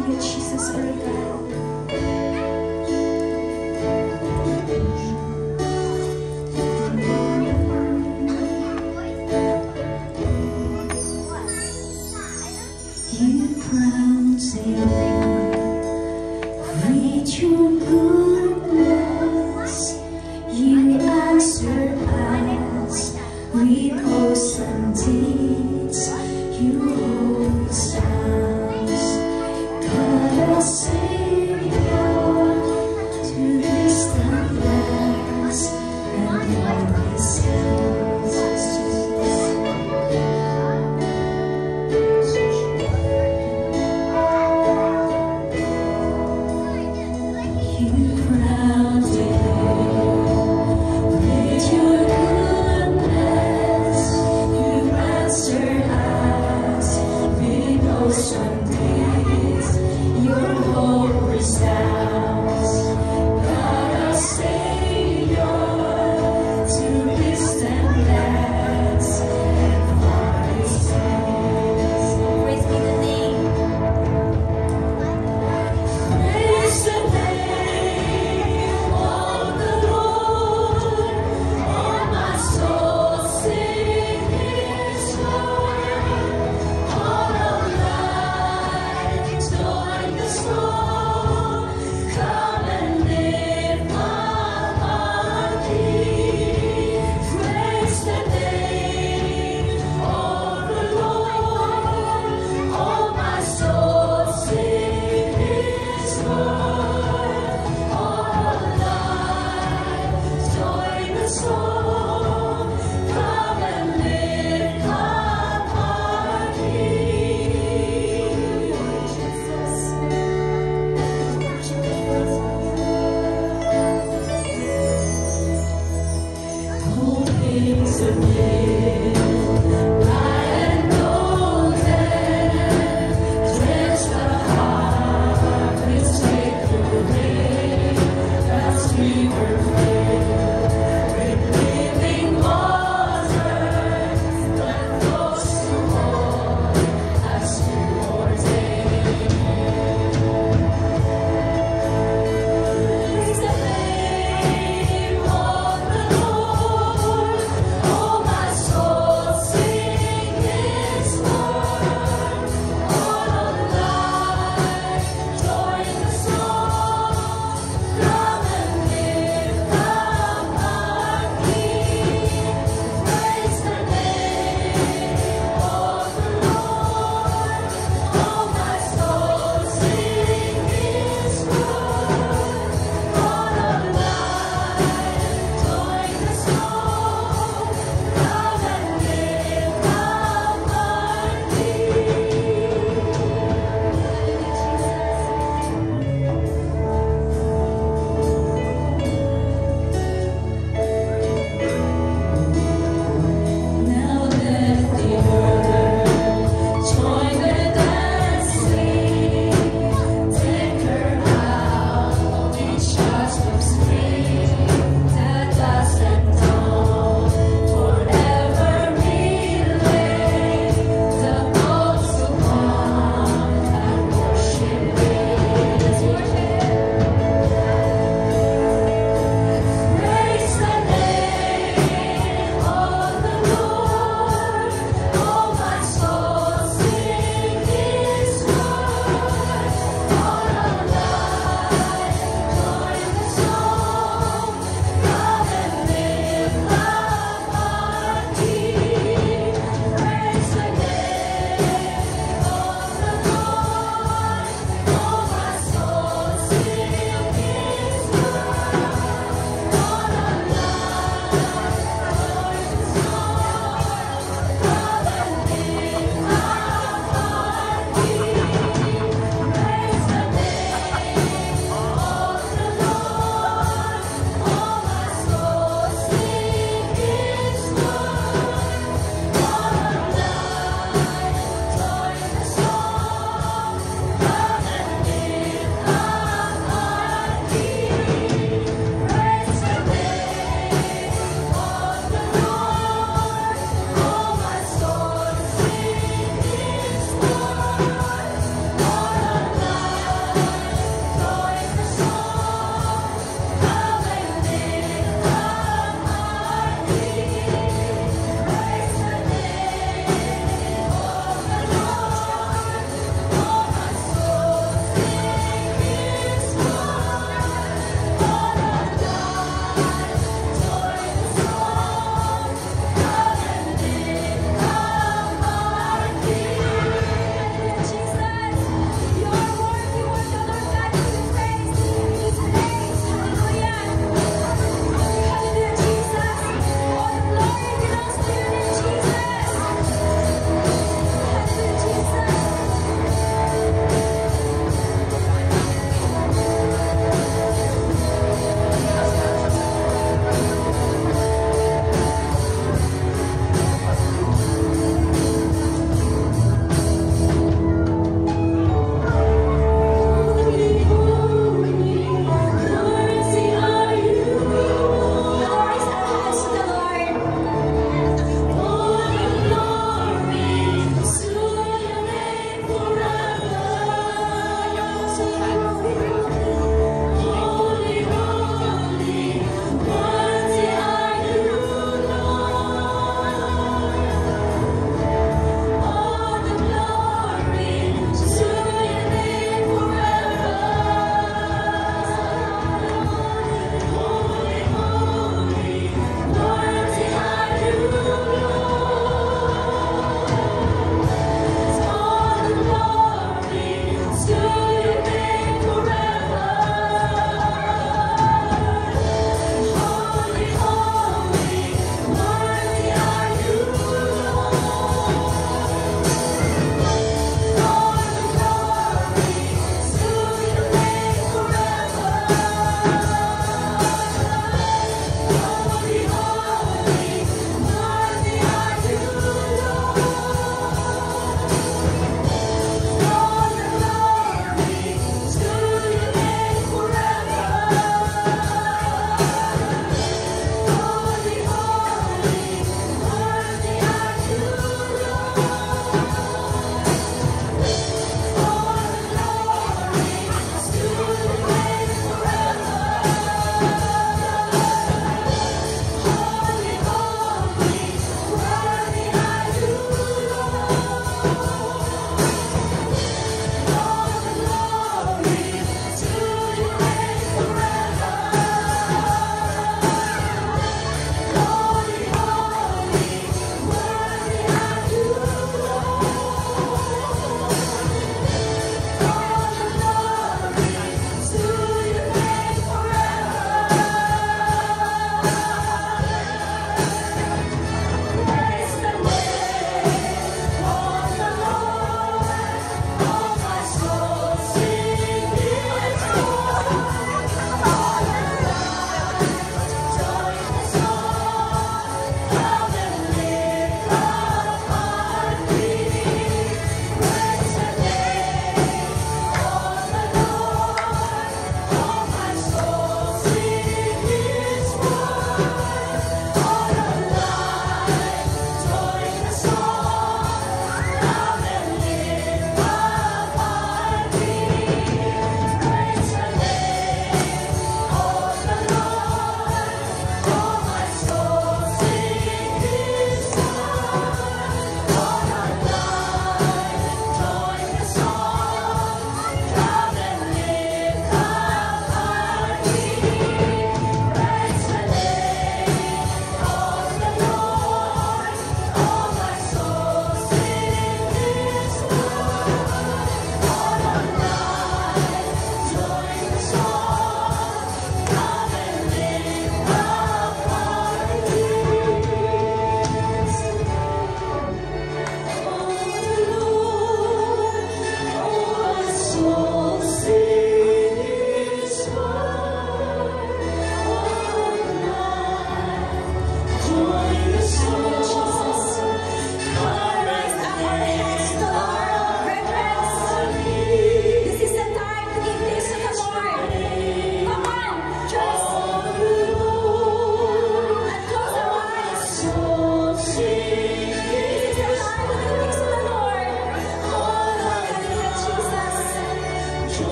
Hallelujah, Jesus, our God. You crown Zion with your goodness. You answer us with awesome deeds. You hold us. God, our Savior, to distant lands and glorious hills. You crowned with your goodness. You answer us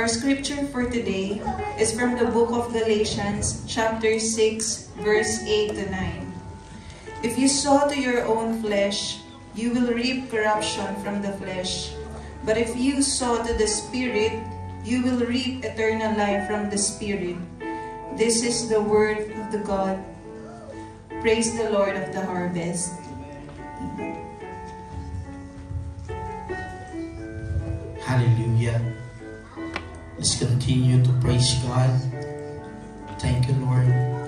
Our scripture for today is from the book of Galatians, chapter 6, verse 8 to 9. If you sow to your own flesh, you will reap corruption from the flesh. But if you sow to the Spirit, you will reap eternal life from the Spirit. This is the word of the God. Praise the Lord of the harvest. Hallelujah. Let's continue to praise God. Thank you, Lord.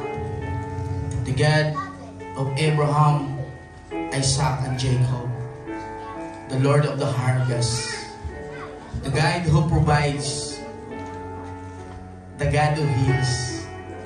The God of Abraham, Isaac, and Jacob. The Lord of the harvest. The God who provides. The God who heals.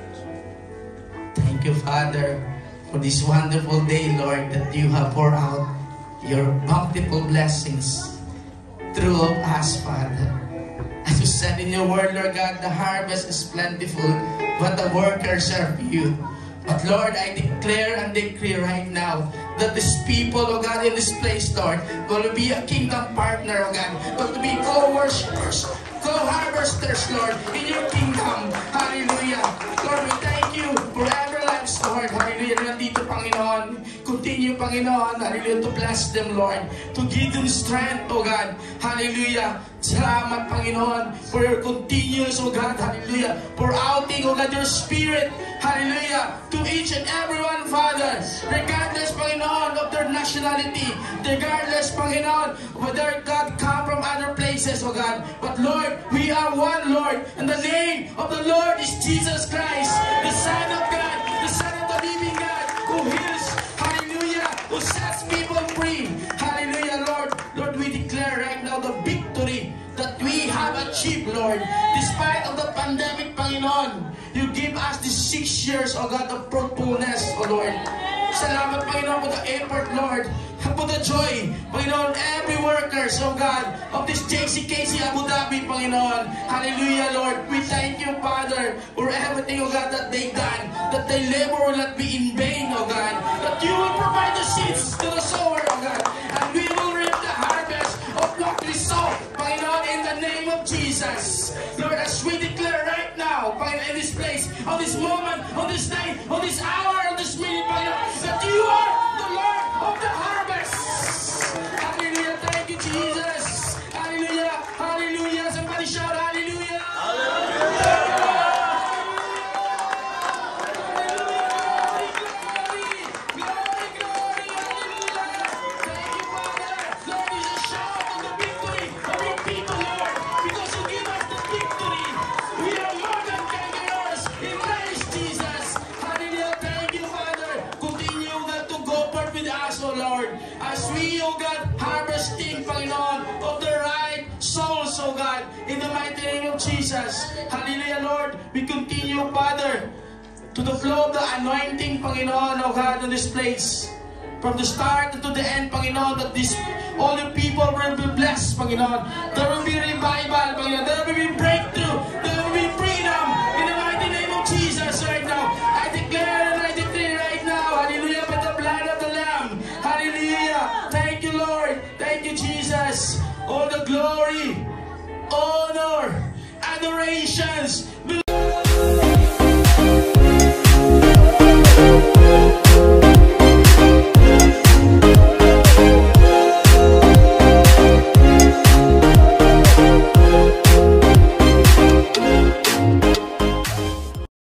Thank you, Father, for this wonderful day, Lord, that you have poured out your bountiful blessings through of us, Father. As you said in your word, Lord God, the harvest is plentiful, but the workers are few. But Lord, I declare and decree right now that these people, oh God, in this place, Lord, going to be a kingdom partner, oh God, going to be co-worshipers, co-harvesters, Lord, in your kingdom. Hallelujah. Lord, we thank you for every lives, Lord. Hallelujah. Nandito, Panginoon. Continue, Panginoon. Hallelujah. To bless them, Lord. To give them strength, oh God. Hallelujah. Salamat, Panginoon, for your continuous, oh God, hallelujah, pour outing, oh God, your Spirit, hallelujah, to each and every one, Father, regardless, Panginoon, of their nationality, regardless, Panginoon, whether God come from other places, oh God, but Lord, we are one, Lord, and the name of the Lord is Jesus Christ, the Son of God, the Son of the living God, who heals, hallelujah, who sets people free, hallelujah, Lord. Lord, we declare right now the victory that we have achieved, Lord. Despite of the pandemic, Panginoon, you give us these 6 years, oh God, of fruitfulness, oh Lord. Salamat, Panginoon, for the effort, Lord. For the joy, Panginoon, every workers, oh God, of this JCKC Abu Dhabi, Panginoon. Hallelujah, Lord. We thank you, Father, for everything, oh God, that they done. That they labor will not be in vain, oh God. That you will provide the seeds to the sower, oh God. And we will reap the harvest of what we sow, Panginoon, in the name of Jesus. Lord, as we declare right now, Panginoon, in this place, on this moment, on this night, on this hour, on this minute, Panginoon, that you are the Lord of the harvest. Hallelujah. Thank you, Jesus. Hallelujah. Hallelujah. Somebody shout hallelujah. Hallelujah. In the mighty name of Jesus. Hallelujah, Lord. We continue, Father, to the flow of the anointing, Panginoon, oh God, in this place. From the start to the end, Panginoon, that all the people will be blessed, Panginoon. There will be revival, Panginoon. There will be breakthrough. There will be freedom. In the mighty name of Jesus right now. I declare and I decree right now, hallelujah, by the blood of the Lamb. Hallelujah. Thank you, Lord. Thank you, Jesus. All the glory, honor, adorations